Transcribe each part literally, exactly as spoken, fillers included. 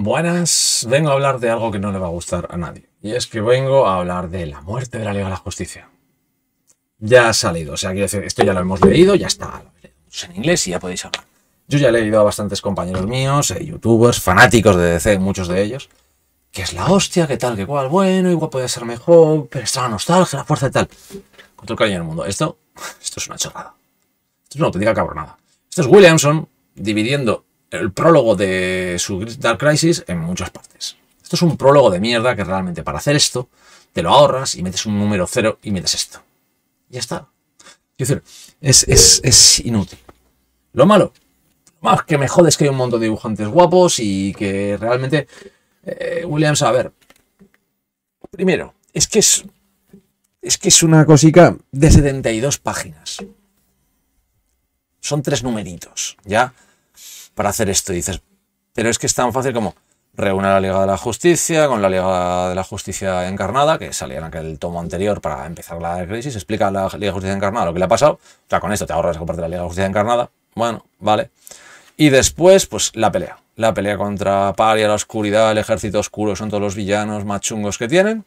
Buenas, vengo a hablar de algo que no le va a gustar a nadie. Y es que vengo a hablar de la muerte de la Liga de la Justicia. Ya ha salido, o sea, quiero decir, esto ya lo hemos leído, ya está. Lo leído en inglés y ya podéis hablar. Yo ya he leído a bastantes compañeros míos, eh, youtubers, fanáticos de D C, muchos de ellos, que es la hostia, que tal, que cual, bueno, igual puede ser mejor, pero está la nostalgia, la fuerza y tal. Con todo el cariño del mundo. Esto, esto es una chorrada. Esto es una auténtica cabronada. Esto es Williamson dividiendo el prólogo de su Dark Crisis en muchas partes. Esto es un prólogo de mierda que realmente para hacer esto te lo ahorras y metes un número cero y metes esto. Y ya está. Es decir, es, es, es inútil. Lo malo, lo más que me jode es que hay un montón de dibujantes guapos y que realmente eh, Williams, a ver, primero, es que es, es que es una cosica de setenta y dos páginas. Son tres numeritos, ¿ya? Para hacer esto y dices, pero es que es tan fácil como reúne la Liga de la Justicia con la Liga de la Justicia Encarnada, que salía en aquel tomo anterior para empezar la crisis, explica a la Liga de Justicia Encarnada lo que le ha pasado, o sea, con esto te ahorras esa parte de la Liga de Justicia Encarnada, bueno, vale, y después, pues, la pelea, la pelea contra Paria, la oscuridad, el ejército oscuro, son todos los villanos más chungos que tienen,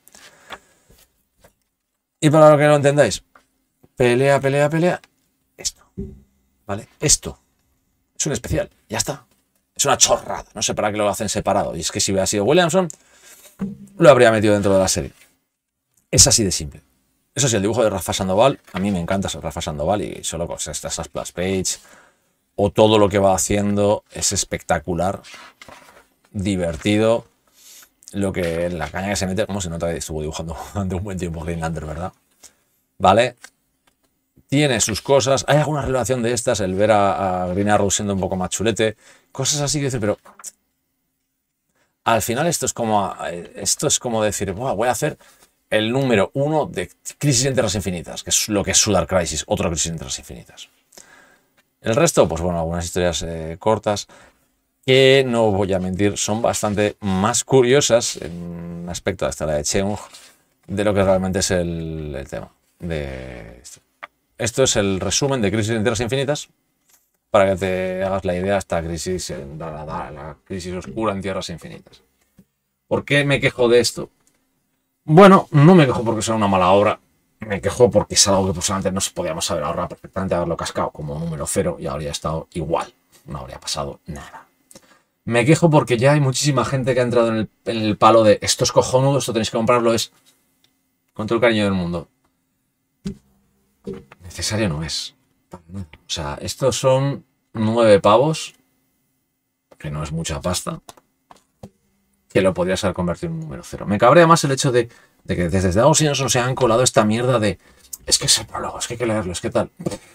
y para lo que no entendáis, pelea, pelea, pelea, esto, ¿vale? Esto. Es un especial, ya está. Es una chorrada, no sé para qué lo hacen separado. Y es que si hubiera sido Williamson, lo habría metido dentro de la serie. Es así de simple. Eso sí, el dibujo de Rafa Sandoval, a mí me encanta Rafa Sandoval y solo con estas splash page o todo lo que va haciendo es espectacular, divertido. Lo que la caña que se mete, como se nota que estuvo dibujando durante un buen tiempo Green Lantern, ¿verdad? Vale. Tiene sus cosas, hay alguna relación de estas, el ver a, a Green Arrow siendo un poco más chulete, cosas así que decir, pero al final esto es como esto es como decir, voy a hacer el número uno de Crisis en Tierras Infinitas, que es lo que es su Dark Crisis, otro Crisis en Tierras Infinitas. El resto, pues bueno, algunas historias eh, cortas que, no voy a mentir, son bastante más curiosas en aspecto de esta la de Cheung de lo que realmente es el, el tema de esto. Esto es el resumen de Crisis en Tierras Infinitas, para que te hagas la idea de esta crisis, la, la, la crisis oscura en Tierras Infinitas. ¿Por qué me quejo de esto? Bueno, no me quejo porque sea una mala obra, me quejo porque es algo que posiblemente no podíamos haber ahorrado perfectamente, haberlo cascado como número cero y habría estado igual, no habría pasado nada. Me quejo porque ya hay muchísima gente que ha entrado en el, en el palo de esto es cojonudo, esto tenéis que comprarlo, es con todo el cariño del mundo. Necesario no es. O sea, estos son nueve pavos, que no es mucha pasta, que lo podrías haber convertido en un número cero. Me cabrea más el hecho de, de que desde Estados Unidos se han colado esta mierda de es que es el prólogo, es que hay que leerlo, es que tal.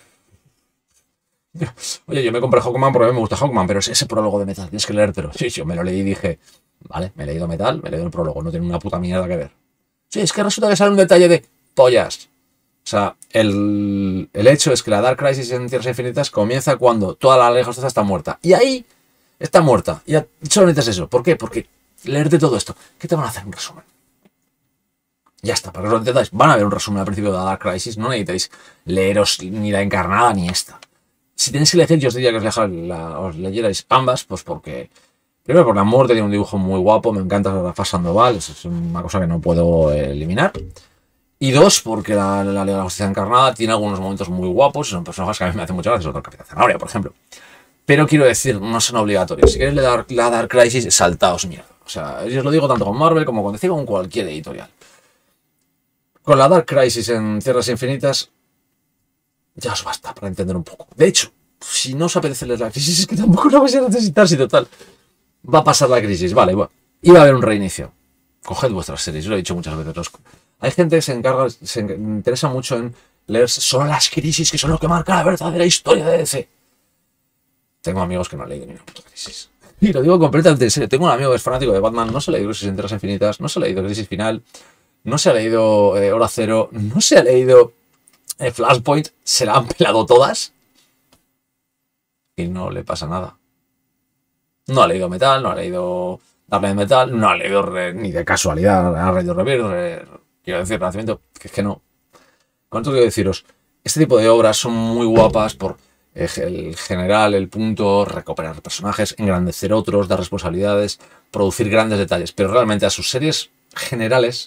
Oye, yo me compré Hawkman porque a mí me gusta Hawkman, pero es ese prólogo de Metal, tienes que leértelo. Sí, yo me lo leí y dije, vale, me he leído Metal, me he leído el prólogo, no tiene una puta mierda que ver. Sí, es que resulta que sale un detalle de pollas. O sea, el, el hecho es que la Dark Crisis en Tierras Infinitas comienza cuando toda la Liga de Justicia está muerta. Y ahí está muerta. Y solo necesitas eso. ¿Por qué? Porque leerte todo esto. ¿Qué te van a hacer? Un resumen. Ya está, para que os lo entendáis. Van a ver un resumen al principio de la Dark Crisis. No necesitáis leeros ni la Encarnada ni esta. Si tenéis que elegir, yo os diría que os, leja, la, os leyerais ambas, pues porque... Primero, porque la muerte tiene un dibujo muy guapo. Me encanta Rafa Sandoval. Es una cosa que no puedo eliminar. Y dos, porque la, la Liga de la Justicia Encarnada tiene algunos momentos muy guapos y son personajes que a mí me hacen muchas gracias, otro Capitán Zanahoria, por ejemplo. Pero quiero decir, no son obligatorios. Si queréis leer la Dark Crisis, saltaos mierda. O sea, yo os lo digo tanto con Marvel como con D C, con cualquier editorial. Con la Dark Crisis en Tierras Infinitas, ya os basta para entender un poco. De hecho, si no os apetece leer la crisis, es que tampoco la vais a necesitar, si total. Va a pasar la crisis, vale, bueno. Y va a haber un reinicio. Coged vuestras series, yo lo he dicho muchas veces. Los... Hay gente que se encarga, se interesa mucho en leer solo las crisis, que son lo que marca la verdadera historia de D C. Tengo amigos que no han leído ni una puta crisis. Y lo digo completamente en serio. Tengo un amigo que es fanático de Batman, no se ha leído Crisis en Tierras Infinitas, no se ha leído Crisis Final, no se ha leído eh, Hora Cero, no se ha leído eh, Flashpoint, se la han pelado todas y no le pasa nada. No ha leído Metal, no ha leído Darle Metal, no ha leído re, ni de casualidad ha leído Rebirth, quiero decir, Renacimiento, que es que no. ¿Cuánto quiero deciros? Este tipo de obras son muy guapas por el general, el punto, recuperar personajes, engrandecer otros, dar responsabilidades, producir grandes detalles. Pero realmente a sus series generales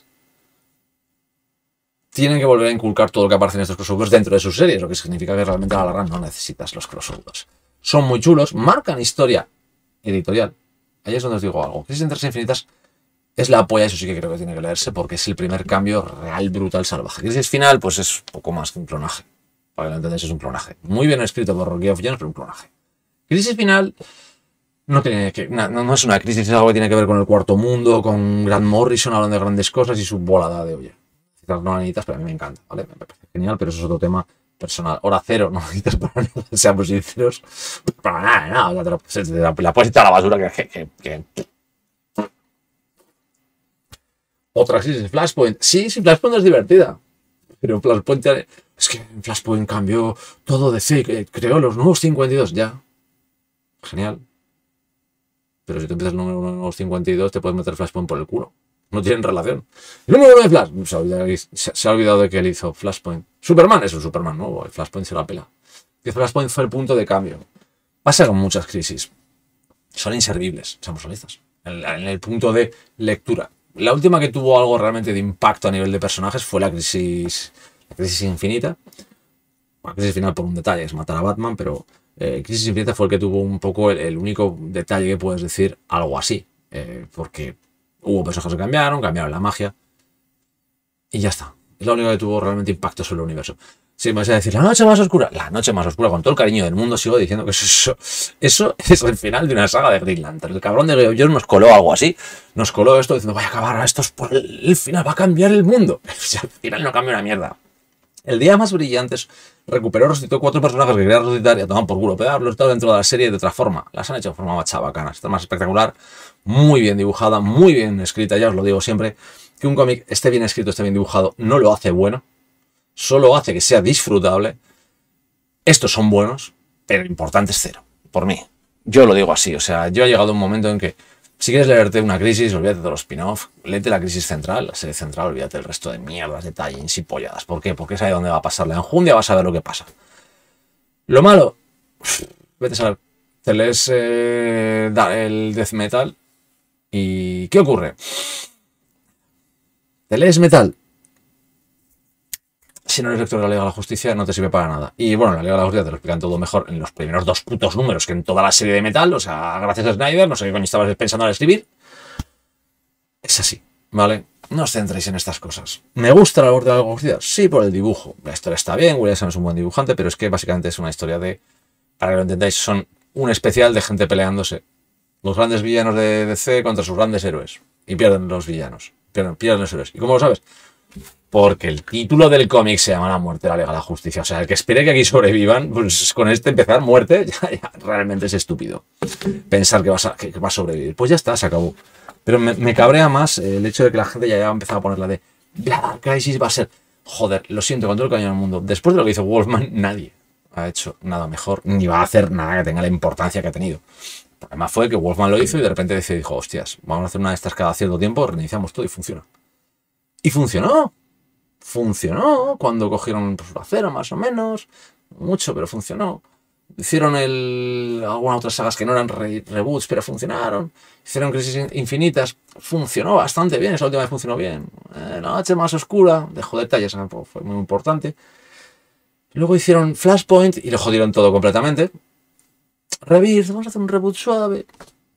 tienen que volver a inculcar todo lo que aparece en estos crossovers dentro de sus series, lo que significa que realmente a la larga no necesitas los crossovers. Son muy chulos, marcan historia editorial. Ahí es donde os digo algo. Crisis en Tierras Infinitas es la polla, eso sí que creo que tiene que leerse, porque es el primer cambio real, brutal, salvaje. Crisis Final, pues es poco más que un clonaje. Para que lo entendáis, es un clonaje. Muy bien escrito por Geoff Johns, pero un clonaje. Crisis Final no, tiene que, no, no es una crisis, es algo que tiene que ver con el cuarto mundo, con Grant Morrison hablando de grandes cosas y su volada de olla. Quizás no la necesitas, pero a mí me encanta, ¿vale? Me parece genial, pero eso es otro tema personal. Hora cero, no necesitas para nada, seamos sinceros. Para nada, nada. No, la, la, la puedes echar a la basura que... que, que, que. Otra crisis, Flashpoint. Sí, sí, Flashpoint es divertida. Pero Flashpoint... Es que en Flashpoint cambió todo de C, creó los nuevos cincuenta y dos, ya. Genial. Pero si tú empiezas el número uno de nuevos cincuenta y dos, te puedes meter Flashpoint por el culo. No tienen relación. El número uno de Flash. Se ha, olvidado, se ha olvidado de que él hizo Flashpoint. Superman es un Superman nuevo. El Flashpoint se la pela. Que Flashpoint fue el punto de cambio. Pasa con muchas crisis. Son inservibles, seamos honestos. En, en el punto de lectura. La última que tuvo algo realmente de impacto a nivel de personajes fue la crisis, la crisis infinita. La crisis final por un detalle es matar a Batman, pero eh, Crisis Infinita fue el que tuvo un poco el, el único detalle que puedes decir algo así. Eh, porque hubo personajes que cambiaron, cambiaron la magia. Y ya está. Es la única que tuvo realmente impacto sobre el universo. Si me vas a decir, la noche más oscura, la noche más oscura, con todo el cariño del mundo, sigo diciendo que eso, eso es el final de una saga de Green Lantern. El cabrón de Geoff Johns nos coló algo así, nos coló esto diciendo, vaya a acabar, esto es por el, el final, va a cambiar el mundo. Si al final no cambia una mierda. El día más brillante recuperó, resucitó cuatro personajes que quería resucitar y a tomar por culo, pero haberlo estado dentro de la serie de otra forma. Las han hecho de forma más chabacana, está más espectacular, muy bien dibujada, muy bien escrita, ya os lo digo siempre, que un cómic esté bien escrito, esté bien dibujado, no lo hace bueno. Solo hace que sea disfrutable. Estos son buenos, pero importante es cero. Por mí. Yo lo digo así. O sea, yo he llegado a un momento en que si quieres leerte una crisis, olvídate de los spin-off, léete la crisis central, la serie central, olvídate del resto de mierdas, detalles y polladas. ¿Por qué? Porque es ahí donde va a pasar la enjundia, vas a ver lo que pasa. Lo malo, vete a saber, te lees eh, el Death Metal y ¿qué ocurre? Te lees Metal. Si no eres lector de la Liga de la Justicia, no te sirve para nada. Y bueno, la Liga de la Justicia te lo explican todo mejor en los primeros dos putos números que en toda la serie de Metal. O sea, gracias a Snyder, no sé qué coño estabas pensando al escribir. Es así, ¿vale? No os centréis en estas cosas. ¿Me gusta la labor de la Liga de la Justicia? Sí, por el dibujo. La historia está bien, Williamson es un buen dibujante, pero es que básicamente es una historia de... Para que lo entendáis, son un especial de gente peleándose. Los grandes villanos de D C contra sus grandes héroes. Y pierden los villanos. Pierden, pierden los héroes. ¿Y cómo lo sabes? Porque el título del cómic se llama La muerte de la Liga de la Justicia. O sea, el que espere que aquí sobrevivan, pues con este empezar muerte, ya, ya realmente es estúpido. Pensar que, vas a, que, que va a sobrevivir. Pues ya está, se acabó. Pero me, me cabrea más el hecho de que la gente ya haya empezado a poner la de la crisis va a ser... Joder, lo siento, con todo el cariño del mundo. Después de lo que hizo Wolfman, nadie ha hecho nada mejor, ni va a hacer nada que tenga la importancia que ha tenido. El problema fue que Wolfman lo hizo y de repente dijo, hostias, vamos a hacer una de estas cada cierto tiempo, reiniciamos todo y funciona. Y funcionó. Funcionó cuando cogieron pues, acero más o menos, mucho, pero funcionó. Hicieron el, algunas otras sagas que no eran re, reboots, pero funcionaron. Hicieron Crisis Infinitas, funcionó bastante bien, esa última vez funcionó bien. Eh, la noche más oscura, dejó detalles, fue muy importante. Luego hicieron Flashpoint y le jodieron todo completamente. Rebirth, vamos a hacer un reboot suave.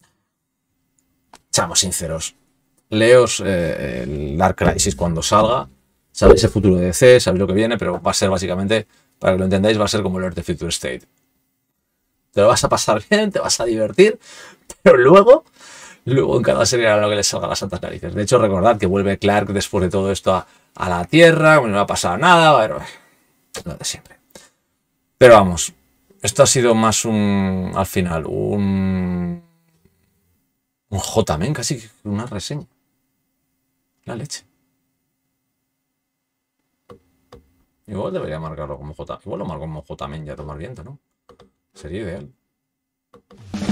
Seamos sinceros, leos eh, el Dark Crisis cuando salga. Sabéis el futuro de D C, sabéis lo que viene, pero va a ser básicamente, para que lo entendáis, va a ser como el Earth the Future State. Te lo vas a pasar bien, te vas a divertir, pero luego, luego en cada serie hará lo que les salga a las santas narices. De hecho, recordad que vuelve Clark después de todo esto a, a la Tierra, no va a pasar nada, va a haber lo de siempre. Pero vamos, esto ha sido más un, al final, un, un J-Men, casi una reseña. La leche. Igual debería marcarlo como J. Igual lo marco como J-Men ya tomar viento, ¿no? Sería ideal.